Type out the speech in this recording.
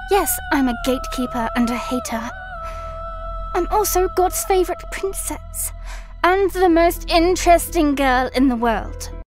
Yes, I'm a gatekeeper and a hater. I'm also God's favorite princess, and the most interesting girl in the world.